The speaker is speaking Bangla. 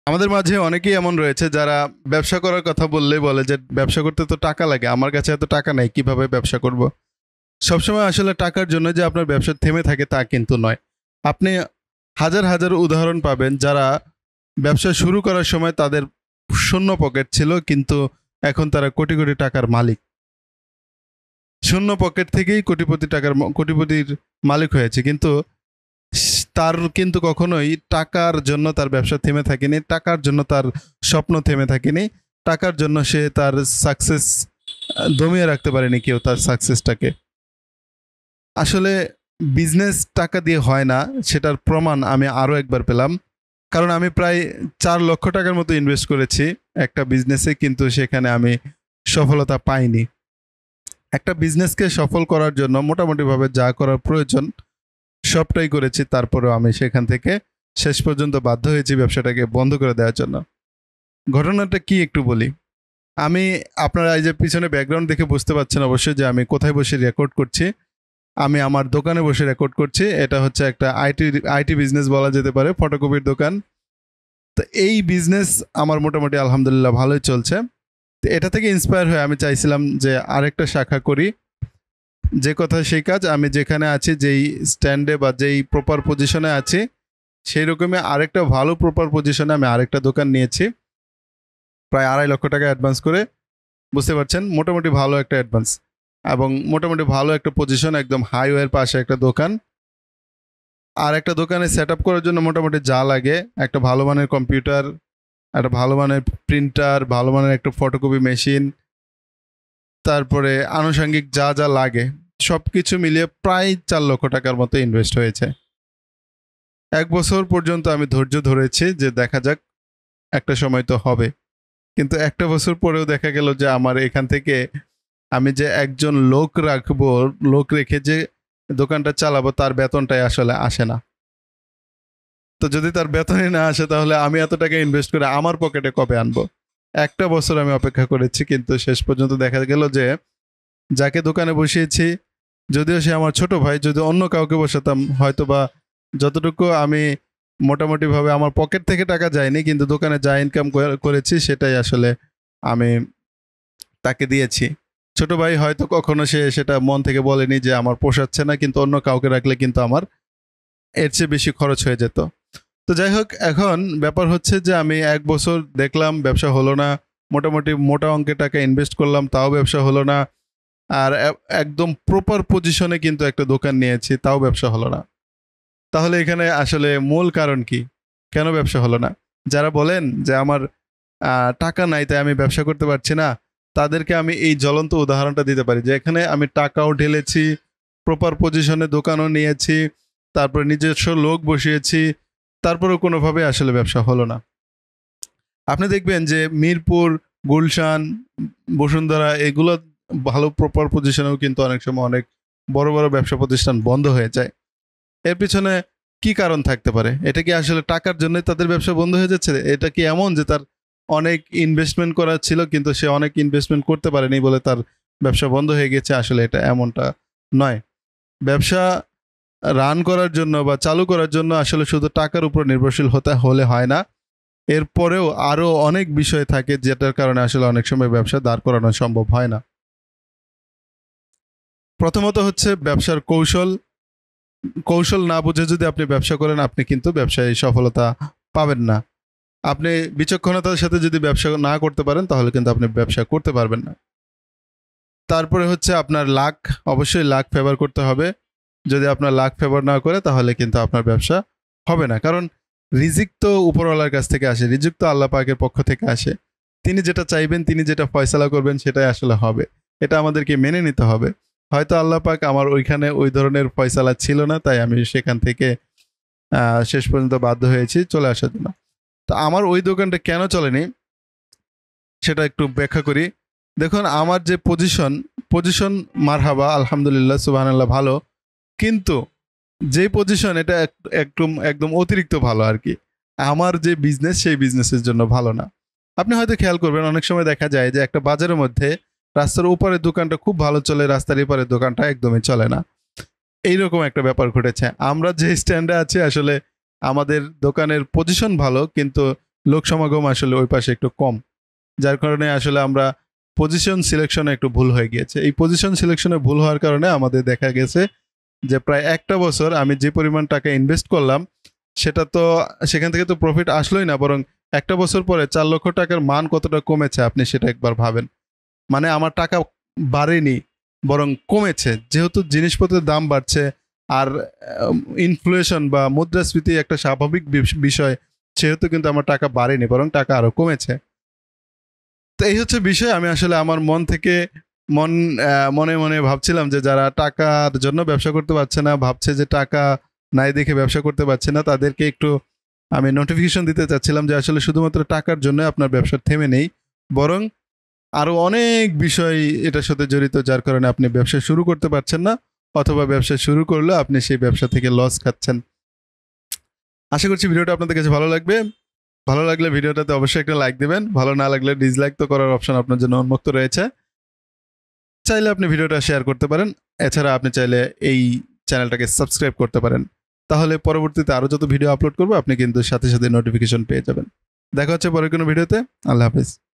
আমাদের মাঝে অনেকেই এমন রয়েছে যারা ব্যবসা করার কথা বললেই বলে যে ব্যবসা করতে তো টাকা লাগে, আমার কাছে এত টাকা নাই, কিভাবে ব্যবসা করব। সবসময় আসলে টাকার জন্য যে আপনার ব্যবসা থেমে থাকে তা কিন্তু নয়। আপনি হাজার হাজার উদাহরণ পাবেন যারা ব্যবসা শুরু করার সময় তাদের শূন্য পকেট ছিল, কিন্তু এখন তারা কোটি কোটি টাকার মালিক। শূন্য পকেট থেকেই কোটিপতির মালিক হয়েছে, কিন্তু তার কিন্তু কখনোই টাকার জন্য তার ব্যবসা থেমে থাকেনি, টাকার জন্য তার স্বপ্ন থেমে থাকেনি, টাকার জন্য সে তার সাকসেস দমিয়ে রাখতে পারেনি কেউ তার সাকসেসটাকে। আসলে বিজনেস টাকা দিয়ে হয় না, সেটার প্রমাণ আমি আরও একবার পেলাম। কারণ আমি প্রায় 4 লক্ষ টাকার মতো ইনভেস্ট করেছি একটা বিজনেসে, কিন্তু সেখানে আমি সফলতা পাইনি। একটা বিজনেসকে সফল করার জন্য মোটামুটিভাবে যা করার প্রয়োজন সবটাই করেছি, তারপরেও আমি সেখান থেকে শেষ পর্যন্ত বাধ্য হয়েছি ব্যবসাটাকে বন্ধ করে দেওয়ার জন্য। ঘটনাটা কি একটু বলি। আমি আপনারা এই যে পিছনে ব্যাকগ্রাউন্ড দেখে বুঝতে পারছেন অবশ্যই যে আমি কোথায় বসে রেকর্ড করছি। আমি আমার দোকানে বসে রেকর্ড করছি। এটা হচ্ছে একটা আইটি বিজনেস বলা যেতে পারে, ফটোকপির দোকান। তো এই বিজনেস আমার মোটামুটি আলহামদুলিল্লাহ ভালোই চলছে। তো এটা থেকে ইন্সপায়ার হয়ে আমি চাইছিলাম যে আরেকটা শাখা করি। যে কথা সেই কাজ, আমি যেখানে আছি, যেই স্ট্যান্ডে বা যেই প্রপার পজিশনে আছি, সেই রকমই আরেকটা ভালো প্রপার পজিশনে আমি আরেকটা দোকান নিয়েছি প্রায় 2.5 লক্ষ টাকা অ্যাডভান্স করে। বুঝতে পারছেন, মোটামুটি ভালো একটা অ্যাডভান্স এবং মোটামুটি ভালো একটা পজিশন, একদম হাইওয়ের পাশে একটা দোকান। আর একটা দোকানে সেট আপ করার জন্য মোটামুটি যা লাগে, একটা ভালো মানের কম্পিউটার, একটা ভালো মানের প্রিন্টার, ভালো মানের একটা ফটোকপি মেশিন, তারপরে আনুষঙ্গিক যা যা লাগে সব কিছু মিলিয়ে প্রায় 4 লক্ষ টাকার মতো ইনভেস্ট হয়েছে। 1 বছর পর্যন্ত আমি ধৈর্য ধরেছি যে দেখা যাক, একটা সময় তো হবে। কিন্তু একটা বছর পরেও দেখা গেল যে আমার এখান থেকে আমি যে একজন লোক রাখবো, লোক রেখে যে দোকানটা চালাবো, তার বেতনটাই আসলে আসে না। তো যদি তার বেতনই না আসে, তাহলে আমি এত টাকা ইনভেস্ট করে আমার পকেটে কবে আনবো? একটা বছর আমি অপেক্ষা করেছি, কিন্তু শেষ পর্যন্ত দেখা গেল যে যাকে দোকানে বসিয়েছি, যদিও সে আমার ছোট ভাই, যদি অন্য কাউকে বসাতাম হয়তো বা যতটুকু আমি মোটামুটিভাবে আমার পকেট থেকে টাকা যায়নি, কিন্তু দোকানে যা ইনকাম করেছি সেটাই আসলে আমি তাকে দিয়েছি। ছোট ভাই হয়তো কখনো সে সেটা মন থেকে বলেনি যে আমার পোষাচ্ছে না, কিন্তু অন্য কাউকে রাখলে কিন্তু আমার এর চেয়ে বেশি খরচ হয়ে যেত। তো যাই হোক, এখন ব্যাপার হচ্ছে যে আমি 1 বছর দেখলাম ব্যবসা হলো না, মোটামুটি মোটা অঙ্কের টাকা ইনভেস্ট করলাম, তাও ব্যবসা হলো না। আর একদম প্রপার পজিশনে কিন্তু একটা দোকান নিয়েছি, তাও ব্যবসা হলো না। তাহলে এখানে আসলে মূল কারণ কি? কেন ব্যবসা হলো না? যারা বলেন যে আমার টাকা নাই তাই আমি ব্যবসা করতে পারছি না, তাদেরকে আমি এই জ্বলন্ত উদাহরণটা দিতে পারি যে এখানে আমি টাকাও ঢেলেছি, প্রপার পজিশনে দোকানও নিয়েছি, তারপরে নিজস্ব লোক বসিয়েছি, তারপরেও কোনোভাবে আসলে ব্যবসা হলো না। আপনি দেখবেন যে মিরপুর, গুলশান, বসুন্ধরা এগুলো ভালো প্রপার পজিশনেও কিন্তু অনেক সময় অনেক বড় বড় ব্যবসা প্রতিষ্ঠান বন্ধ হয়ে যায়। এর পিছনে কি কারণ থাকতে পারে? এটা কি আসলে টাকার জন্যই তাদের ব্যবসা বন্ধ হয়ে যাচ্ছে? এটা কি এমন যে তার অনেক ইনভেস্টমেন্ট করা ছিল, কিন্তু সে অনেক ইনভেস্টমেন্ট করতে পারেনি বলে তার ব্যবসা বন্ধ হয়ে গেছে? আসলে এটা এমনটা নয়। ব্যবসা রান করার জন্য বা চালু করার জন্য আসলে শুধু টাকার উপর নির্ভরশীল হতে হলে হয় না। এরপরেও আরো অনেক বিষয় থাকে যেটার কারণে আসলে অনেক সময় ব্যবসা দাঁড় করানো সম্ভব হয় না। প্রথমত হচ্ছে ব্যবসার কৌশল। কৌশল না বুঝে যদি আপনি ব্যবসা করেন, আপনি কিন্তু ব্যবসায় সফলতা পাবেন না। আপনি বিচক্ষণতার সাথে যদি ব্যবসা না করতে পারেন, তাহলে কিন্তু আপনি ব্যবসা করতে পারবেন না। তারপরে হচ্ছে আপনার লাক, অবশ্যই লাক ফেভার করতে হবে। যদি আপনার লাক ফেভার না করে, তাহলে কিন্তু আপনার ব্যবসা হবে না। কারণ রিজিক তো উপরওয়ালার কাছ থেকে আসে, রিজিক তো আল্লাহ পাকের পক্ষ থেকে আসে। তিনি যেটা চাইবেন, তিনি যেটা ফয়সালা করবেন, সেটাই আসলে হবে। এটা আমাদেরকে মেনে নিতে হবে। হয়তো আল্লাহ পাক আমার ওইখানে ওই ধরনের ফয়সালা ছিল না, তাই আমি সেখান থেকে শেষ পর্যন্ত বাধ্য হয়েছি চলে আসার জন্য। তো আমার ওই দোকানটা কেন চলেনি সেটা একটু ব্যাখ্যা করি। দেখুন, আমার যে পজিশন মারহাবা, আলহামদুলিল্লাহ, সুবহানাল্লাহ, ভালো। কিন্তু যে পজিশন, এটা একদম একদম অতিরিক্ত ভালো আর কি। আমার যে বিজনেস, সেই বিজনেসের জন্য ভালো না। আপনি হয়তো খেয়াল করবেন, অনেক সময় দেখা যায় যে একটা বাজারের মধ্যে রাস্তার উপরের দোকানটা খুব ভালো চলে, রাস্তার এপারের দোকানটা একদমই চলে না। এইরকম একটা ব্যাপার ঘটেছে। আমরা যে স্ট্যান্ডে আছি, আসলে আমাদের দোকানের পজিশন ভালো, কিন্তু লোক সমাগম আসলে ওই পাশে একটু কম, যার কারণে আসলে আমরা পজিশন সিলেকশনে একটু ভুল হয়ে গিয়েছে। এই পজিশন সিলেকশনে ভুল হওয়ার কারণে আমাদের দেখা গেছে যে প্রায় একটা বছর আমি যে পরিমাণ টাকা ইনভেস্ট করলাম সেটা তো সেখান থেকে তো প্রফিট আসলোই না, বরং একটা বছর পরে 4 লক্ষ টাকার মান কতটা কমেছে আপনি সেটা একবার ভাবেন। মানে আমার টাকা বাড়েনি, বরং কমেছে, যেহেতু জিনিসপত্রের দাম বাড়ছে আর ইনফ্লেশন বা মুদ্রাস্ফীতি একটা স্বাভাবিক বিষয়, সেহেতু কিন্তু আমার টাকা বাড়েনি, বরং টাকা আরো কমেছে। তো এই হচ্ছে বিষয়। আমি আসলে আমার মন থেকে মনে মনে ভাবছিলাম যে যারা টাকার জন্য ব্যবসা করতে পারছে না, ভাবছে যে টাকা নাই দেখে ব্যবসা করতে পারছে না, তাদেরকে একটু আমি নোটিফিকেশন দিতে চাচ্ছিলাম যে আসলে শুধুমাত্র টাকার জন্য আপনার ব্যবসা থেমে নেই, বরং আরো অনেক বিষয় এটার সাথে জড়িত, যার কারণে আপনি ব্যবসা শুরু করতে পারছেন না, অথবা ব্যবসা শুরু করলে আপনি সেই ব্যবসা থেকে লস খাচ্ছেন। আশা করছি ভিডিওটা আপনাদের কাছে ভালো লাগবে। ভালো লাগলে ভিডিওটাতে অবশ্যই একটা লাইক দিবেন, ভালো না লাগলে ডিসলাইক তো করার অপশন আপনার জন্য উন্মুক্ত রয়েছে। চাইলে আপনি ভিডিওটা শেয়ার করতে পারেন, এছাড়া আপনি চাইলে এই চ্যানেলটাকে সাবস্ক্রাইব করতে পারেন, তাহলে পরবর্তীতে আরও যত ভিডিও আপলোড করবো আপনি কিন্তু সাথে সাথে নোটিফিকেশন পেয়ে যাবেন। দেখা হচ্ছে পরের কোনো ভিডিওতে। আল্লাহ হাফিজ।